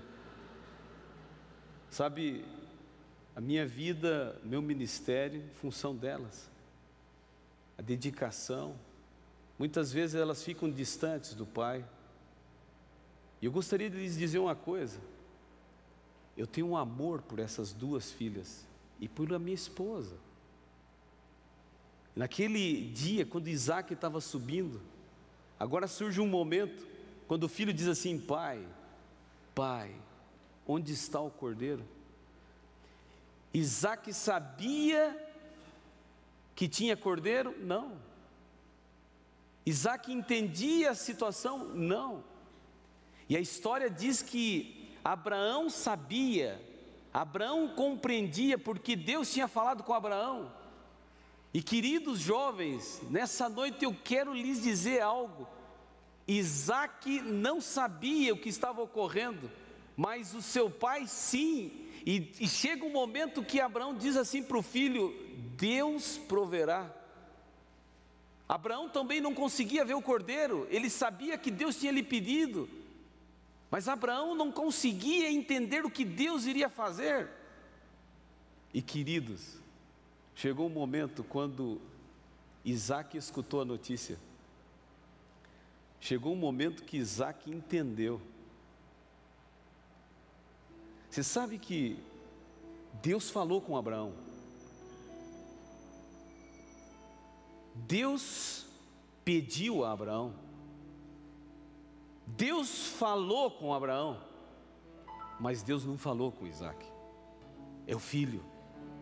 Sabe, a minha vida, meu ministério, em função delas, a dedicação. Muitas vezes elas ficam distantes do pai. E eu gostaria de lhes dizer uma coisa: eu tenho um amor por essas duas filhas e por a minha esposa. Naquele dia, quando Isaac estava subindo, agora surge um momento, quando o filho diz assim: pai, pai, onde está o cordeiro? Isaac sabia que tinha cordeiro? Não. Isaac entendia a situação? Não. E a história diz que Abraão sabia, Abraão compreendia, porque Deus tinha falado com Abraão. E queridos jovens, nessa noite eu quero lhes dizer algo. Isaac não sabia o que estava ocorrendo, mas o seu pai sim. E chega um momento que Abraão diz assim para o filho: Deus proverá. Abraão também não conseguia ver o cordeiro, ele sabia que Deus tinha lhe pedido, mas Abraão não conseguia entender o que Deus iria fazer. E queridos, chegou um momento quando Isaac escutou a notícia, chegou um momento que Isaac entendeu. Você sabe que Deus falou com Abraão. Deus pediu a Abraão. Deus falou com Abraão. Mas Deus não falou com Isaac. É o filho.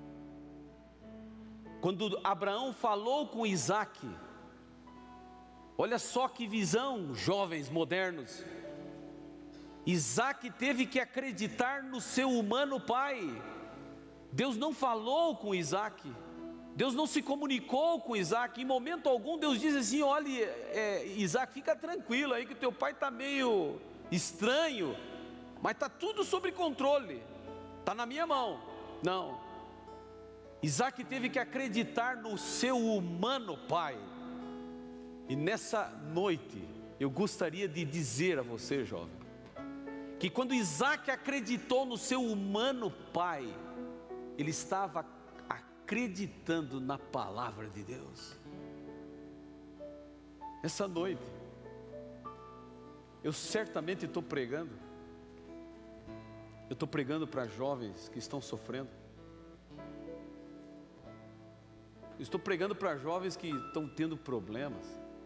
Quando Abraão falou com Isaac, Olha só que visão, jovens modernos. Isaac teve que acreditar no seu humano pai. Deus não falou com Isaac, Deus não se comunicou com Isaac. Em momento algum Deus diz assim: olha, Isaac, fica tranquilo aí que teu pai está meio estranho, mas está tudo sob controle, está na minha mão. Não, Isaac teve que acreditar no seu humano pai. E nessa noite eu gostaria de dizer a você, jovem, que quando Isaac acreditou no seu humano pai, ele estava acreditando na palavra de Deus. Essa noite eu certamente estou pregando. Eu estou pregando para jovens que estão sofrendo. Eu estou pregando para jovens que estão tendo problemas.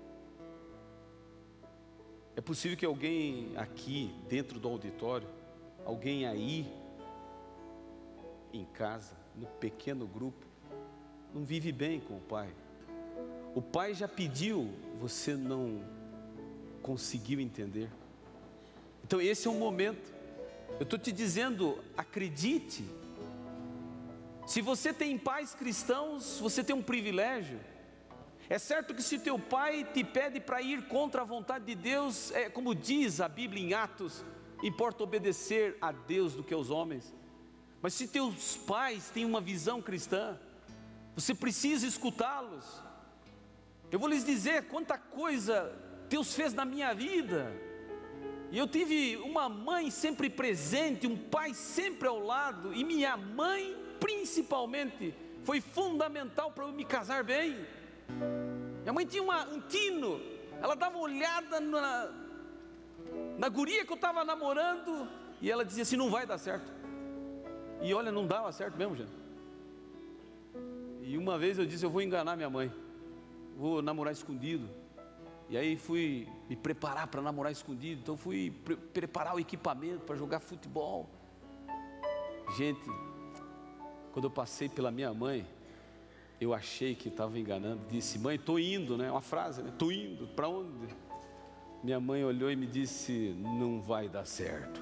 É possível que alguém aqui dentro do auditório, alguém aí em casa, no pequeno grupo, não vive bem com o pai. O pai já pediu, você não conseguiu entender. Então esse é um momento. Eu estou te dizendo, acredite. Se você tem pais cristãos, você tem um privilégio. É certo que se teu pai te pede para ir contra a vontade de Deus, como diz a Bíblia em Atos, importa obedecer a Deus do que aos homens. Mas se teus pais têm uma visão cristã, você precisa escutá-los. Eu vou lhes dizer quanta coisa Deus fez na minha vida. E eu tive uma mãe sempre presente, um pai sempre ao lado, e minha mãe principalmente foi fundamental para eu me casar bem. Minha mãe tinha um tino, ela dava uma olhada na guria que eu estava namorando, e ela dizia assim: não vai dar certo. E olha, não dava certo mesmo, gente. E uma vez eu disse: eu vou enganar minha mãe, vou namorar escondido. E aí fui me preparar para namorar escondido. Então fui preparar o equipamento para jogar futebol. Gente, quando eu passei pela minha mãe, eu achei que estava enganando. Disse: mãe, estou indo, né? Uma frase, né? Estou indo, para onde? Minha mãe olhou e me disse: não vai dar certo.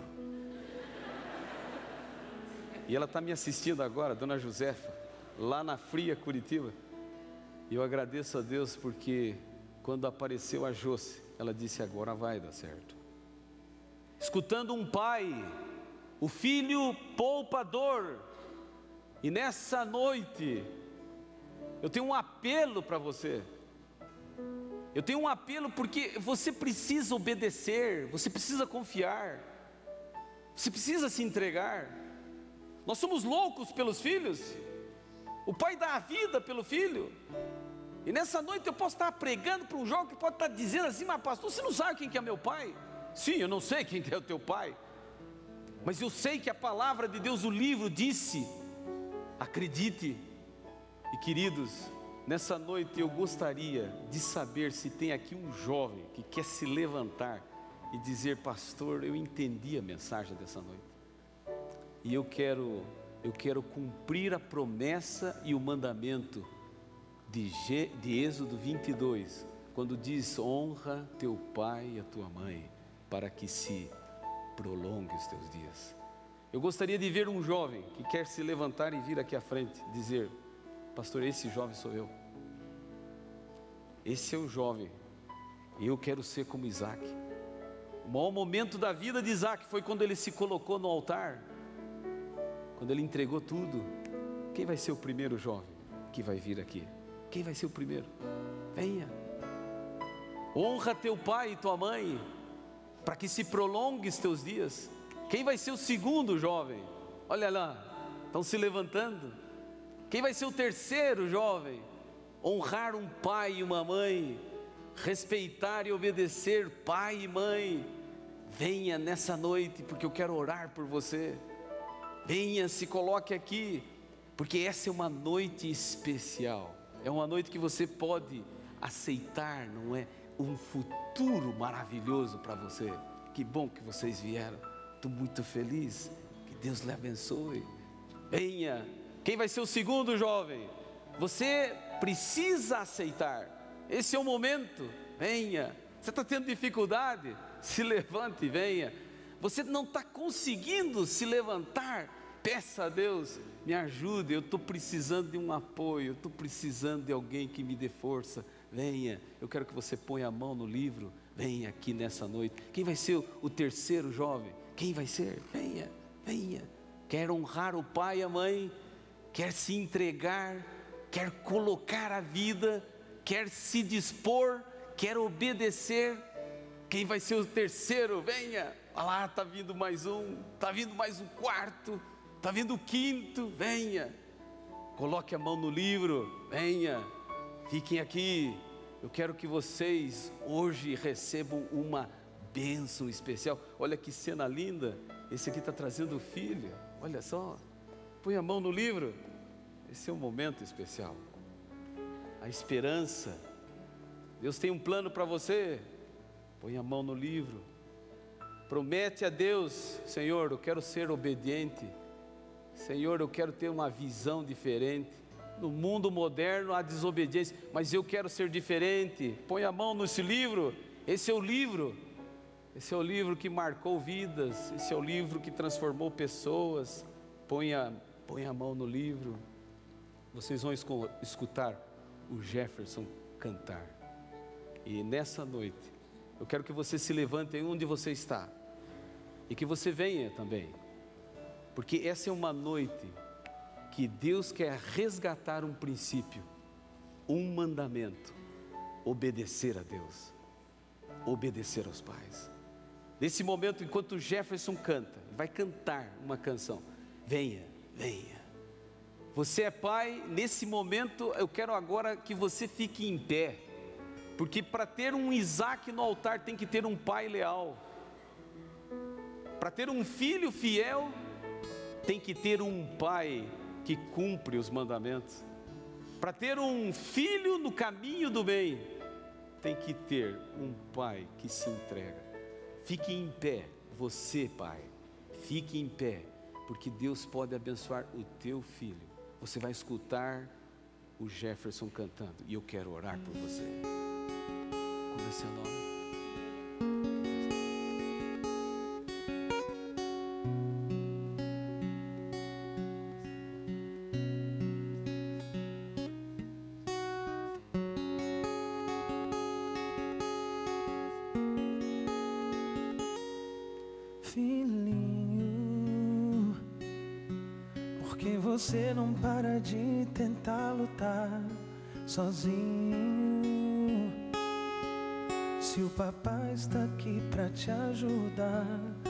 E ela está me assistindo agora, dona Josefa, lá na Fria, Curitiba. E eu agradeço a Deus porque quando apareceu a Josi, ela disse: agora vai dar certo. Escutando um pai, o filho poupador. E nessa noite eu tenho um apelo para você. Eu tenho um apelo porque você precisa obedecer, você precisa confiar, você precisa se entregar. Nós somos loucos pelos filhos. O pai dá a vida pelo filho. E nessa noite eu posso estar pregando para um jovem que pode estar dizendo assim: mas pastor, você não sabe quem que é meu pai? Sim, eu não sei quem que é o teu pai, mas eu sei que a palavra de Deus, o livro disse: acredite. E queridos, nessa noite eu gostaria de saber se tem aqui um jovem que quer se levantar e dizer: pastor, eu entendi a mensagem dessa noite, e eu quero cumprir a promessa e o mandamento de Êxodo 22, quando diz: honra teu pai e a tua mãe, para que se prolongue os teus dias. Eu gostaria de ver um jovem que quer se levantar e vir aqui à frente, dizer: pastor, esse jovem sou eu. Esse é o jovem, e eu quero ser como Isaac. O maior momento da vida de Isaac foi quando ele se colocou no altar, quando ele entregou tudo. Quem vai ser o primeiro jovem que vai vir aqui? Quem vai ser o primeiro? Venha. Honra teu pai e tua mãe, para que se prolongue os teus dias. Quem vai ser o segundo jovem? Olha lá, estão se levantando. Quem vai ser o terceiro jovem? Honrar um pai e uma mãe, respeitar e obedecer pai e mãe. Venha nessa noite, porque eu quero orar por você. Venha, se coloque aqui, porque essa é uma noite especial. É uma noite que você pode aceitar, não é? Um futuro maravilhoso para você. Que bom que vocês vieram. Estou muito feliz. Que Deus lhe abençoe. Venha. Quem vai ser o segundo jovem? Você precisa aceitar. Esse é o momento. venha. Você está tendo dificuldade? Se levante e venha. Você não está conseguindo se levantar? Peça a Deus, me ajude, eu estou precisando de um apoio, eu estou precisando de alguém que me dê força. Venha, eu quero que você ponha a mão no livro, venha aqui nessa noite. Quem vai ser o terceiro jovem? Quem vai ser? Venha, venha. Quer honrar o pai e a mãe, quer se entregar, quer colocar a vida, quer se dispor, quer obedecer. Quem vai ser o terceiro? Venha. Olha lá, está vindo mais um, está vindo mais um quarto, está vindo o quinto, venha. Coloque a mão no livro, venha. Fiquem aqui. Eu quero que vocês hoje recebam uma bênção especial. Olha que cena linda. Esse aqui está trazendo o filho. Olha só. Põe a mão no livro. Esse é um momento especial. A esperança. Deus tem um plano para você. Põe a mão no livro. Promete a Deus: Senhor, eu quero ser obediente. Senhor, eu quero ter uma visão diferente. No mundo moderno há desobediência, mas eu quero ser diferente. Põe a mão nesse livro. Esse é o livro. Esse é o livro que marcou vidas. Esse é o livro que transformou pessoas. Põe a mão no livro. Vocês vão escutar o Jefferson cantar. E nessa noite, eu quero que você se levante aí onde você está. E que você venha também. Porque essa é uma noite que Deus quer resgatar um princípio, um mandamento: obedecer a Deus, obedecer aos pais. Nesse momento, enquanto o Jefferson canta, vai cantar uma canção, venha, venha. Você é pai, nesse momento eu quero agora que você fique em pé, porque para ter um Isaac no altar tem que ter um pai leal. Para ter um filho fiel, tem que ter um pai que cumpre os mandamentos. Para ter um filho no caminho do bem, tem que ter um pai que se entrega. Fique em pé, você pai, fique em pé, porque Deus pode abençoar o teu filho. Você vai escutar o Jefferson cantando, e eu quero orar por você. Como é seu nome? Filhinho, porque você não para de tentar lutar sozinho? Se o papai está aqui pra te ajudar,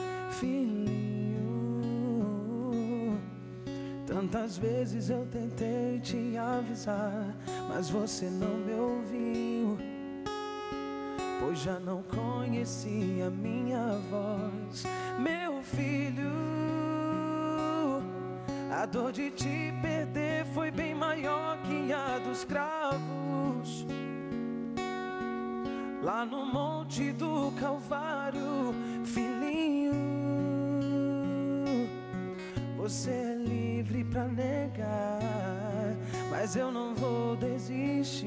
filhinho. Tantas vezes eu tentei te avisar, mas você não me ouviu, pois já não conhecia minha voz. Meu filho, a dor de te perder foi bem maior que a dos cravos lá no monte do Calvário. Filhinho, você é livre pra negar, mas eu não vou desistir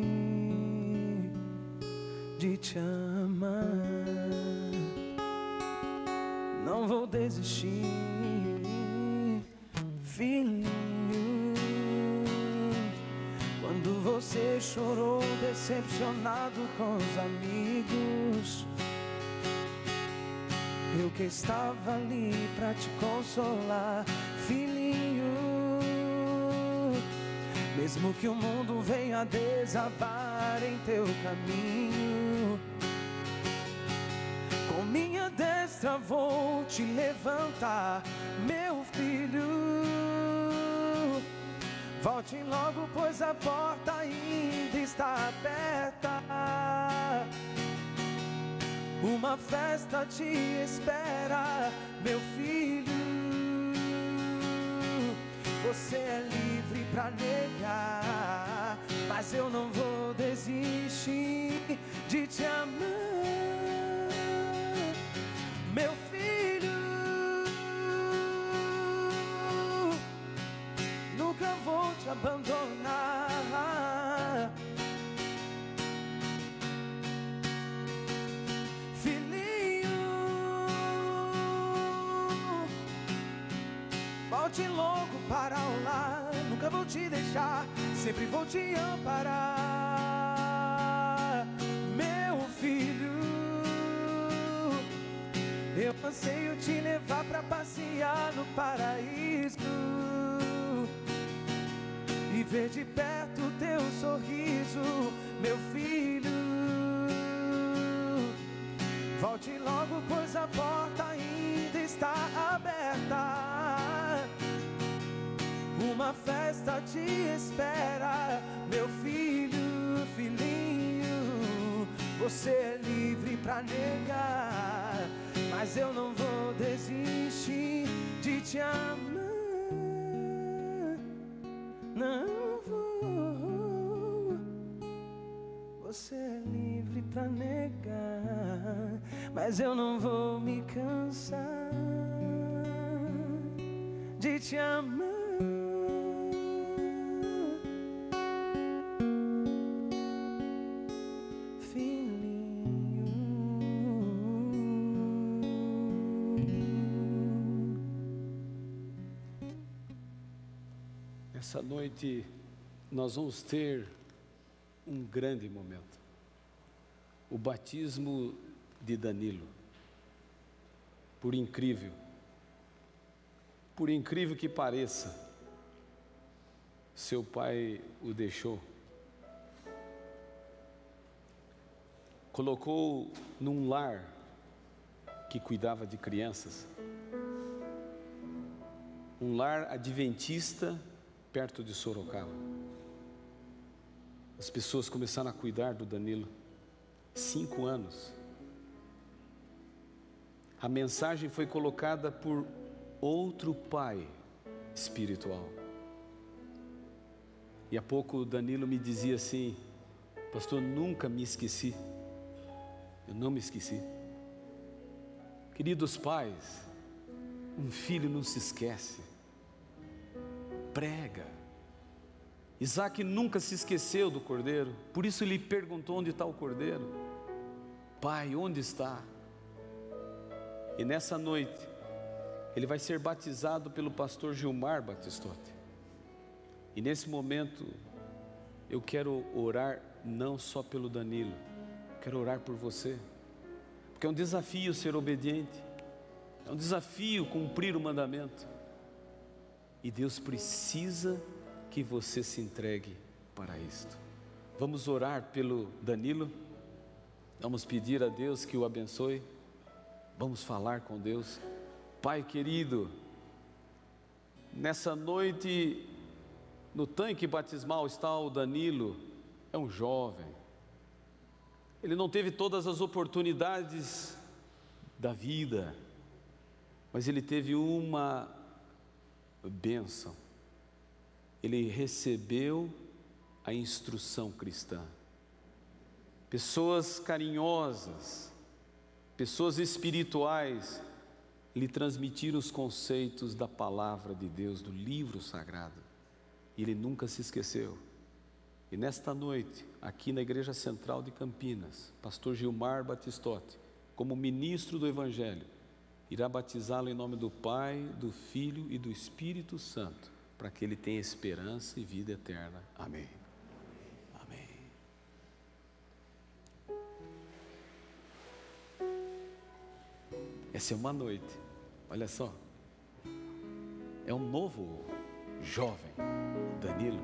de te amar. Não vou desistir, filhinho. Quando você chorou decepcionado com os amigos, eu que estava ali pra te consolar, filhinho. Mesmo que o mundo venha desabar em teu caminho, com minha destra vou te levantar, meu filho. Volte logo, pois a porta ainda está aberta. Uma festa te espera, meu filho. Você é livre pra negar, mas eu não vou desistir de te amar, meu filho. Nunca vou te abandonar. volte logo para o lar. Nunca vou te deixar, sempre vou te amparar. Meu filho, eu anseio te levar pra passear no paraíso e ver de perto o teu sorriso, meu filho. Volte logo, pois a porta ainda está aberta. Uma festa te espera, meu filho, filhinho. Você é livre pra negar, mas eu não vou desistir de te amar. Não vou. Você é livre pra negar, mas eu não vou me cansar de te amar. Essa noite nós vamos ter um grande momento, o batismo de Danilo. Por incrível que pareça, seu pai o deixou, colocou num lar que cuidava de crianças, um lar adventista perto de Sorocaba. As pessoas começaram a cuidar do Danilo. 5 anos. A mensagem foi colocada por outro pai espiritual. E há pouco o Danilo me dizia assim: pastor, nunca me esqueci. Eu não me esqueci. Queridos pais, um filho não se esquece. Prega. Isaac nunca se esqueceu do cordeiro, por isso ele perguntou: onde está o cordeiro? Pai, onde está? E nessa noite ele vai ser batizado pelo pastor Gilmar Batistotti. E nesse momento eu quero orar não só pelo Danilo, quero orar por você, porque é um desafio ser obediente, é um desafio cumprir o mandamento. E Deus precisa que você se entregue para isto. Vamos orar pelo Danilo, vamos pedir a Deus que o abençoe, vamos falar com Deus. Pai querido, nessa noite, no tanque batismal está o Danilo, é um jovem, ele não teve todas as oportunidades da vida, mas ele teve uma bênção, ele recebeu a instrução cristã, pessoas carinhosas, pessoas espirituais lhe transmitiram os conceitos da palavra de Deus, do livro sagrado, e ele nunca se esqueceu. E nesta noite, aqui na Igreja Central de Campinas, pastor Gilmar Batistotti, como ministro do Evangelho, irá batizá-lo em nome do Pai, do Filho e do Espírito Santo, para que ele tenha esperança e vida eterna. Amém. Amém. Essa é uma noite, olha só, é um novo jovem, Danilo.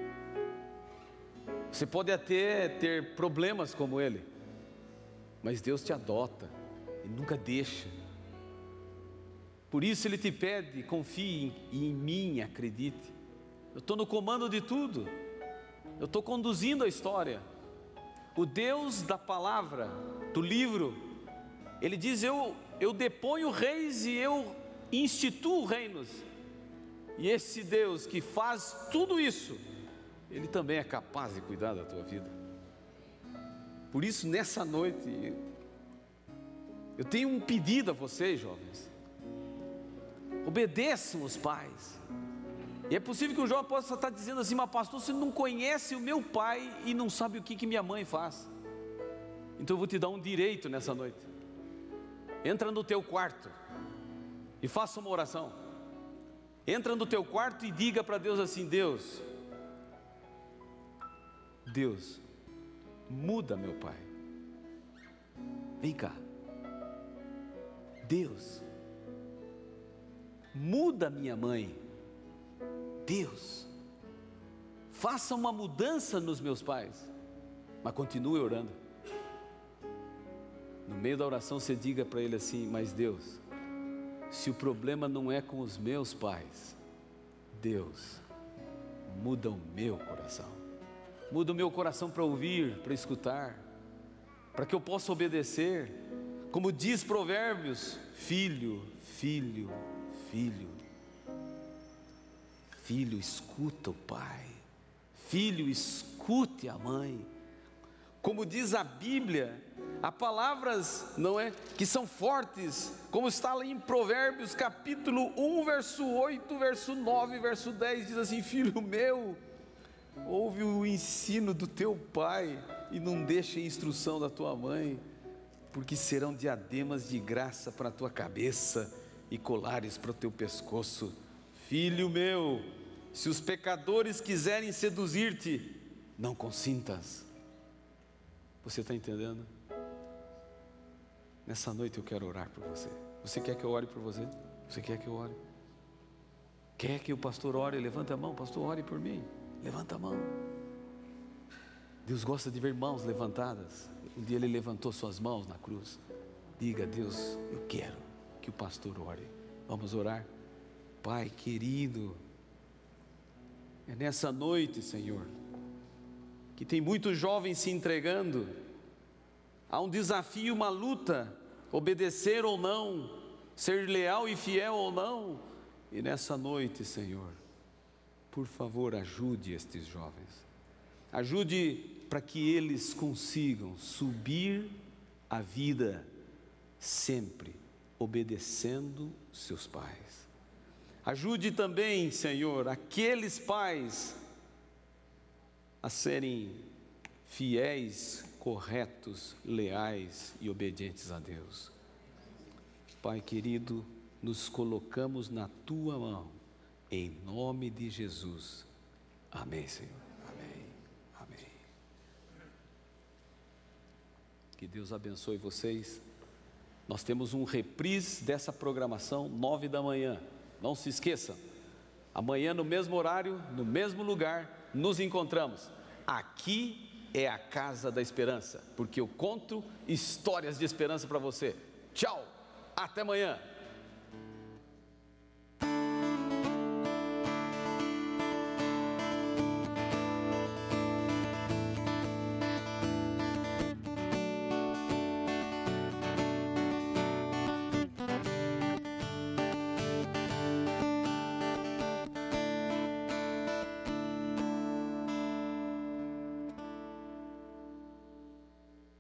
Você pode até ter problemas como ele, mas Deus te adota e nunca deixa. Por isso Ele te pede: confie em mim, acredite. Eu estou no comando de tudo, eu estou conduzindo a história. O Deus da palavra, do livro, Ele diz: eu deponho reis e eu instituo reinos. E esse Deus que faz tudo isso, Ele também é capaz de cuidar da tua vida. Por isso, nessa noite, eu tenho um pedido a vocês, jovens: obedeçam os pais. E é possível que um jovem possa estar dizendo assim: mas pastor, você não conhece o meu pai e não sabe o que minha mãe faz. Então eu vou te dar um direito nessa noite. Entra no teu quarto e faça uma oração. Entra no teu quarto e diga para Deus assim: Deus, muda meu pai. Vem cá. Deus, muda minha mãe. Deus, faça uma mudança nos meus pais. Mas continue orando. No meio da oração você diga para ele assim: mas Deus, se o problema não é com os meus pais, Deus, muda o meu coração. Muda o meu coração para ouvir, para escutar, para que eu possa obedecer. Como diz Provérbios: filho, filho, filho. Filho, escuta o pai. Filho, escute a mãe. Como diz a Bíblia, há palavras, não é, que são fortes, como está lá em Provérbios capítulo 1, verso 8, verso 9, verso 10, diz assim: filho meu, ouve o ensino do teu pai e não deixe a instrução da tua mãe, porque serão diademas de graça para a tua cabeça e colares para o teu pescoço. Filho meu, se os pecadores quiserem seduzir-te, não consintas. Você está entendendo? Nessa noite eu quero orar por você. Você quer que eu ore por você? Você quer que eu ore? Quer que o pastor ore? Levanta a mão, pastor, ore por mim. Levanta a mão. Deus gosta de ver mãos levantadas. Um dia ele levantou suas mãos na cruz. Diga a Deus: eu quero que o pastor ore. Vamos orar? Pai querido, é nessa noite, Senhor, que tem muitos jovens se entregando. Há um desafio, uma luta, obedecer ou não, ser leal e fiel ou não. E nessa noite, Senhor, por favor, ajude estes jovens. Ajude para que eles consigam subir a vida sempre obedecendo seus pais. Ajude também, Senhor, aqueles pais a serem fiéis, corretos, leais e obedientes a Deus. Pai querido, nos colocamos na tua mão, em nome de Jesus. Amém, Senhor. Amém. Amém. Que Deus abençoe vocês. Nós temos um reprise dessa programação, 9 da manhã. Não se esqueça, amanhã no mesmo horário, no mesmo lugar, nos encontramos. Aqui é a Casa da Esperança, porque eu conto histórias de esperança para você. Tchau, até amanhã.